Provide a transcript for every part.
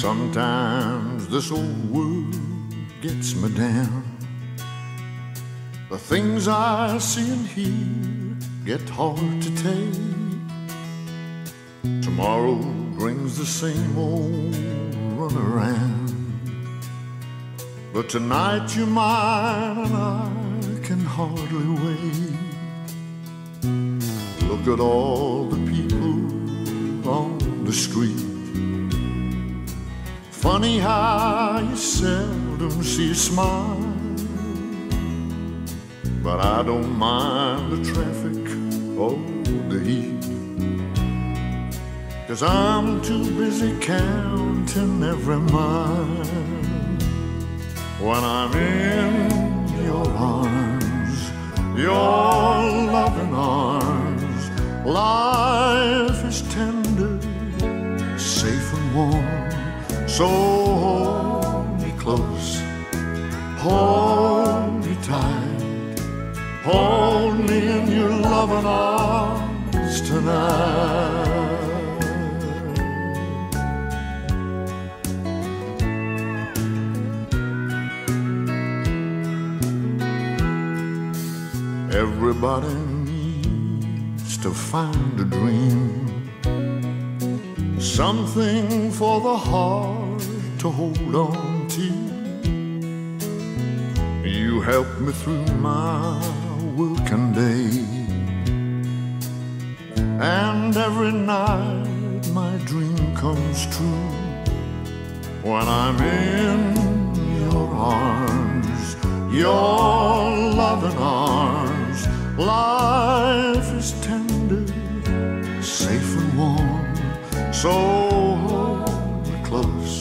Sometimes this old world gets me down. The things I see and hear get hard to take. Tomorrow brings the same old runaround, but tonight you're mine and I can hardly wait. Look at all the people on the street. Funny how you seldom see a smile, but I don't mind the traffic or the heat, 'cause I'm too busy counting every mile. When I'm in your arms, your loving arms, life is tender, safe and warm. So hold me close, hold me tight, hold me in your loving arms tonight. Everybody needs to find a dream, something for the heart to hold on to. You help me through my working day, and every night my dream comes true. When I'm in your arms, your loving arms, life is tender, safe and warm. So hold me close,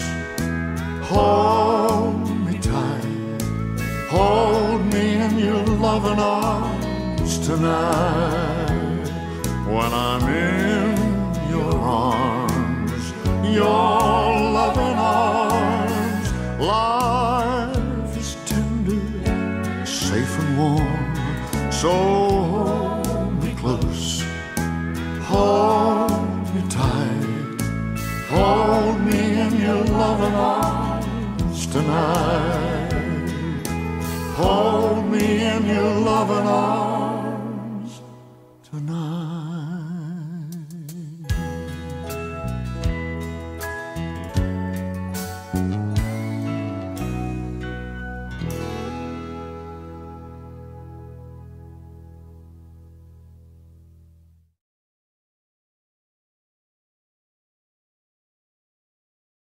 hold me tight, hold me in your loving arms tonight. When I'm in your arms, your loving arms, life is tender, safe and warm. So hold me close, hold me tight, hold me in your loving arms tonight. Hold me in your loving arms.